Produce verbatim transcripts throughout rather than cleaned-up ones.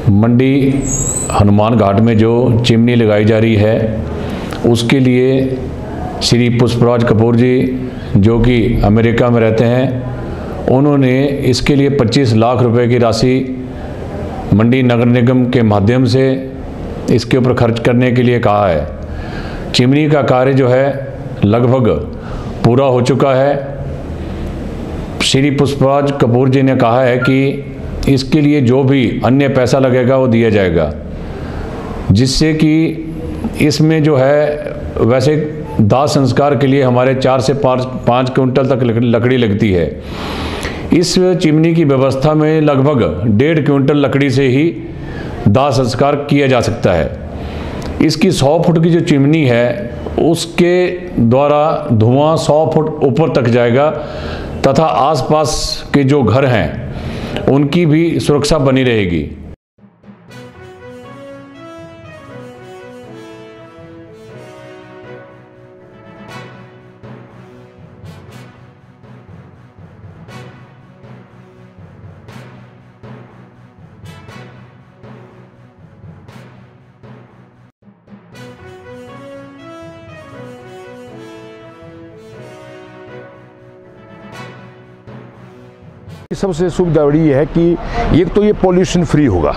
मंडी हनुमान घाट में जो चिमनी लगाई जा रही है उसके लिए श्री पुष्पराज कपूर जी जो कि अमेरिका में रहते हैं, उन्होंने इसके लिए पच्चीस लाख रुपए की राशि मंडी नगर निगम के माध्यम से इसके ऊपर खर्च करने के लिए कहा है। चिमनी का कार्य जो है लगभग पूरा हो चुका है। श्री पुष्पराज कपूर जी ने कहा है कि इसके लिए जो भी अन्य पैसा लगेगा वो दिया जाएगा, जिससे कि इसमें जो है वैसे दाह संस्कार के लिए हमारे चार से पाँच पाँच क्विंटल तक लकड़ी लगती है। इस चिमनी की व्यवस्था में लगभग डेढ़ क्विंटल लकड़ी से ही दाह संस्कार किया जा सकता है। इसकी सौ फुट की जो चिमनी है उसके द्वारा धुआं सौ फुट ऊपर तक जाएगा तथा आसपास के जो घर हैं उनकी भी सुरक्षा बनी रहेगी। सबसे सुविधा बड़ी है कि एक तो ये पॉल्यूशन फ्री होगा।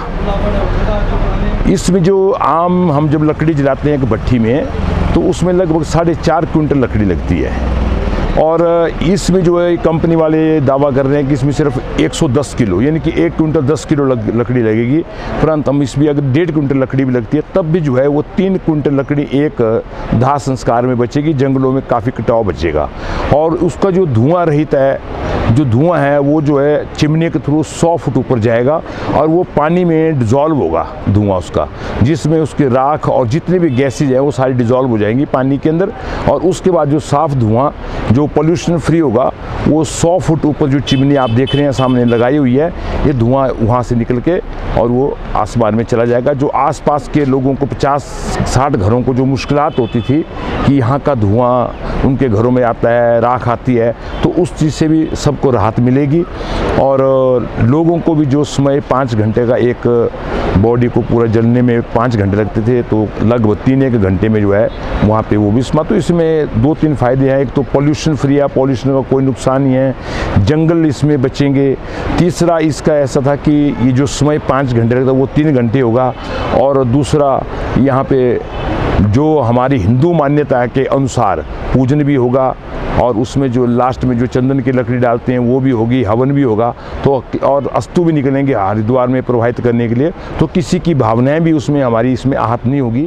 इसमें जो आम हम जब लकड़ी जलाते हैं एक भट्ठी में तो उसमें लगभग साढ़े चार क्विंटल लकड़ी लगती है, और इसमें जो है कंपनी वाले दावा कर रहे हैं कि इसमें सिर्फ एक सौ दस किलो यानी कि एक क्विंटल दस किलो लकड़ी लगेगी। परंतु हम इसमें अगर डेढ़ क्विंटल लकड़ी भी लगती है तब भी जो है वो तीन क्विंटल लकड़ी एक दाह संस्कार में बचेगी। जंगलों में काफ़ी कटाव बचेगा, और उसका जो धुआं रहित है, जो धुआं है वो जो है चिमनी के थ्रू सौ फुट ऊपर जाएगा और वो पानी में डिज़ोल्व होगा धुआं उसका, जिसमें उसके राख और जितने भी गैसेज हैं वो सारी डिज़ोल्व हो जाएंगी पानी के अंदर। और उसके बाद जो साफ़ धुआं जो पॉल्यूशन फ्री होगा वो सौ फुट ऊपर जो चिमनी आप देख रहे हैं सामने लगाई हुई है, ये धुआं वहाँ से निकल के और वो आसमान में चला जाएगा। जो आसपास के लोगों को पचास साठ घरों को जो मुश्किलात होती थी कि यहाँ का धुआं उनके घरों में आता है, राख आती है, तो उस चीज़ से भी सबको राहत मिलेगी। और लोगों को भी जो समय पाँच घंटे का एक बॉडी को पूरा जलने में पाँच घंटे लगते थे तो लगभग तीन एक घंटे में जो है वहाँ पे वो भी समा। तो इसमें दो तीन फ़ायदे हैं। एक तो पॉल्यूशन फ्री है, पॉल्यूशन का कोई नुकसान नहीं है, जंगल इसमें बचेंगे। तीसरा इसका ऐसा था कि ये जो समय पाँच घंटे लगता वो तीन घंटे होगा। और दूसरा यहाँ पे जो हमारी हिंदू मान्यता के अनुसार पूजन भी होगा, और उसमें जो लास्ट में जो चंदन की लकड़ी डालते हैं वो भी होगी, हवन भी होगा, तो और अस्तु भी निकलेंगे हरिद्वार में प्रवाहित करने के लिए। तो किसी की भावनाएं भी उसमें हमारी इसमें आहत नहीं होगी।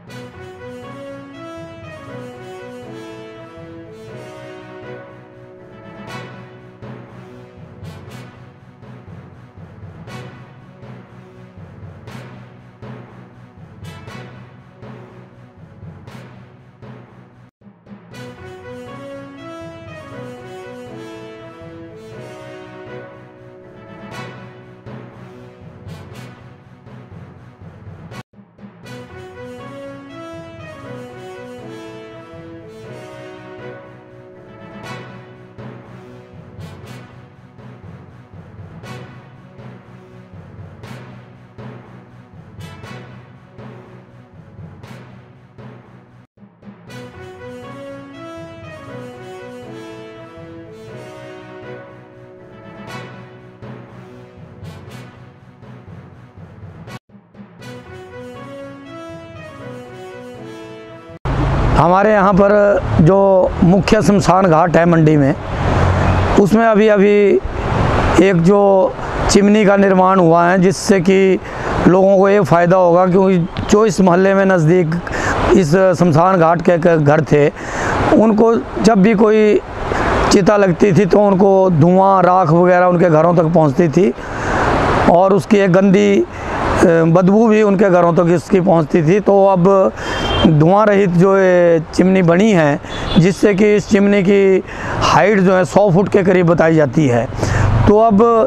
हमारे यहाँ पर जो मुख्य शमशान घाट है मंडी में, उसमें अभी अभी एक जो चिमनी का निर्माण हुआ है, जिससे कि लोगों को ये फ़ायदा होगा। क्योंकि जो इस मोहल्ले में नज़दीक इस शमशान घाट के घर थे, उनको जब भी कोई चिता लगती थी तो उनको धुआं राख वगैरह उनके घरों तक पहुंचती थी, और उसकी एक गंदी बदबू भी उनके घरों तक इसकी पहुंचती थी। तो अब धुआं रहित जो चिमनी बनी है, जिससे कि इस चिमनी की हाइट जो है सौ फुट के करीब बताई जाती है। तो अब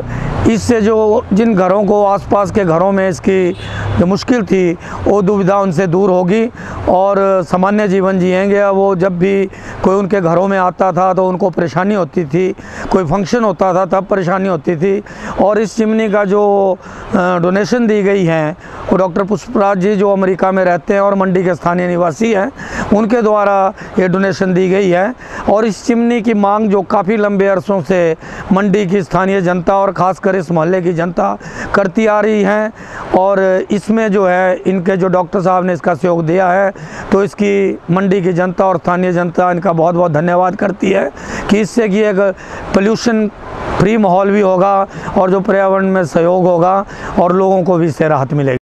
इससे जो जिन घरों को आसपास के घरों में इसकी जो मुश्किल थी वो दुविधा उनसे दूर होगी और सामान्य जीवन जिएंगे। वो जब भी कोई उनके घरों में आता था तो उनको परेशानी होती थी, कोई फंक्शन होता था तब परेशानी होती थी। और इस चिमनी का जो डोनेशन दी गई है वो डॉक्टर पुष्पराज जी जो अमेरिका में रहते हैं और मंडी के स्थानीय निवासी हैं, उनके द्वारा ये डोनेशन दी गई है। और इस चिमनी की मांग जो काफ़ी लंबे अरसों से मंडी की स्थानीय जनता और ख़ासकर इस मोहल्ले की जनता करती आ रही है, और इसमें जो है इनके जो डॉक्टर साहब ने इसका सहयोग दिया है, तो इसकी मंडी की जनता और स्थानीय जनता इनका बहुत बहुत धन्यवाद करती है कि इससे कि एक पोल्यूशन फ्री माहौल भी होगा और जो पर्यावरण में सहयोग होगा और लोगों को भी इससे राहत मिलेगी।